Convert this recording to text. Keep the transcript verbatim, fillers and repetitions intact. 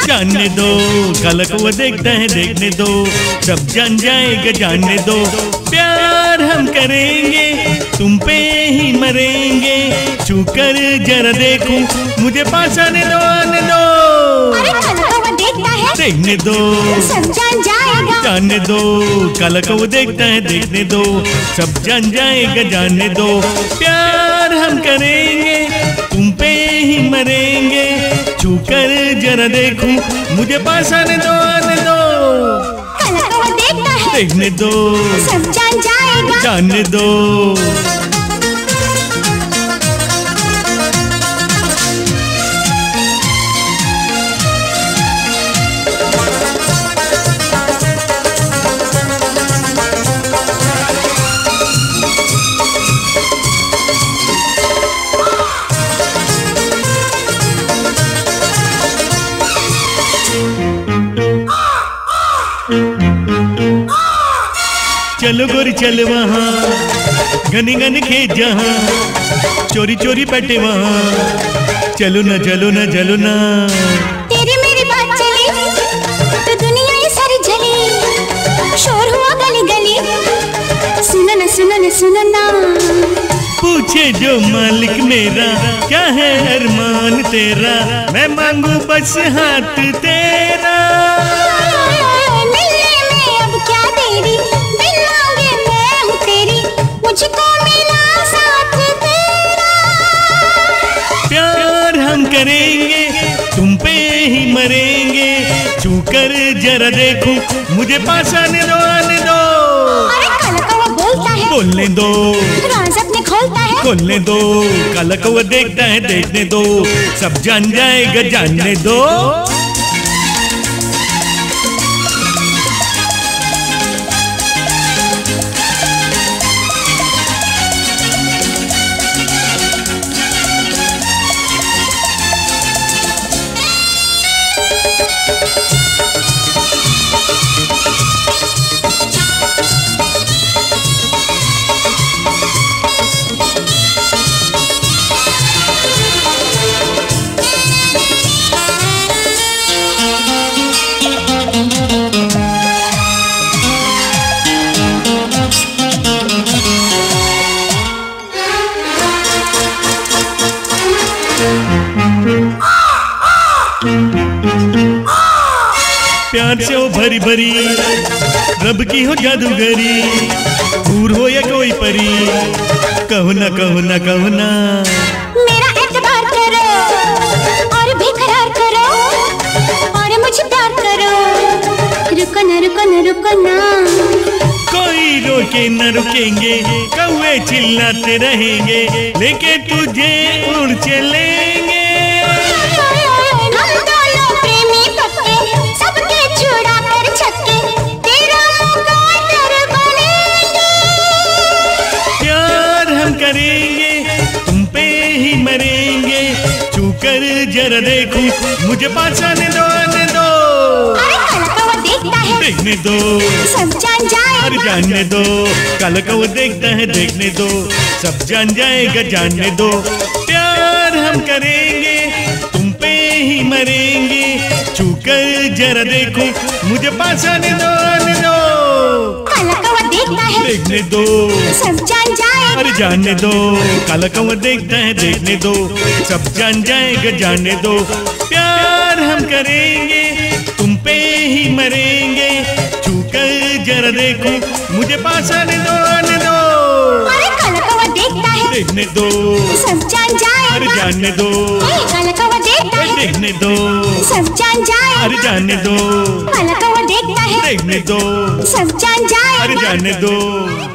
जानने दो, कल को वो देखता है देखने दो, सब जान जाएगा जानने दो। प्यार हम करेंगे तुम पे ही मरेंगे, छू कर जरा देखूं मुझे पास आने दो आने दो। अरे कल को वो देखता है देखने दो, सब जान जाएगा जानने दो, कल को वो देखता है देखने दो, सब जान जाएगा जानने दो। प्यार हम करेंगे तुम पे ही मरेंगे, छू कर जरा देखूं मुझे पास आने दो आने दो। कल को वो देखता है देखने दो, सब जान जाएगा जानने दो। चलो गोरी चल वहाँ घनी घनी खेत जहाँ, चोरी चोरी बैठे वहाँ, चलो ना चलो ना चलो ना। तेरी मेरी बात चली तो दुनिया ये सारी जली, शोर हुआ गली गली, सुनो ना सुनो ना सुनो ना। पूछे जो मालिक मेरा क्या है अरमान तेरा, मैं मांगू बस हाथ तेरा। मिलने में अब क्या देरी, बिन मांगे मैं हूँ तेरी, मुझको मिला साथ तेरा। प्यार हम करेंगे तुम पे ही मरेंगे, छू कर जरा देखूं मुझे पास आने दो आने दो। अरे कल को वो बोलता है बोलने दो, राज अपने खोलता है खोलने दो, कल को वो देखता है देखने दो, सब जान जाएगा जानने दो। प्यार से हो भरी भरी, रब की हो जादूगरी, दूर हो या कोई परी, कहो ना कहो ना कहो ना। मेरा एतबार करो और बेकरार करो, और मुझे प्यार करो, रुको ना रुको ना रुको ना। कोई रोके न रुकेंगे, कौवे चिल्लाते रहेंगे, लेके तुझे उड़ चलेंगे। तुम पे ही मरेंगे, छू कर जरा देखूं मुझे पास आने दो आने दो। अरे कल को वो देखता है देखने दो, सब जान जाएगा अरे जानने दो, कल को वो देखता है देखने दो, सब जान जाएगा जानने दो। प्यार हम करेंगे तुम पे ही मरेंगे, छू कर जरा देखूं मुझे पास आने दो आने दो। कल को वो देखता है देखने दो, सब जान जाएगा अरे जानने दो, काला कौवा देखता है देखने दो, सब जान जाएगा जानने दो। प्यार हम करेंगे तुम पे ही मरेंगे, छू कर जरा देखूं मुझे पास आने दो आने दो। अरे कल को वो देखता है देखने दो, सब जान जाएगा अरे जानने दो, कल को वो देखता है देखने दो, सब जान जाएगा अरे जानने दो, कल को वो देखता है देखने दो, सब जान जाएगा अरे जानने दो।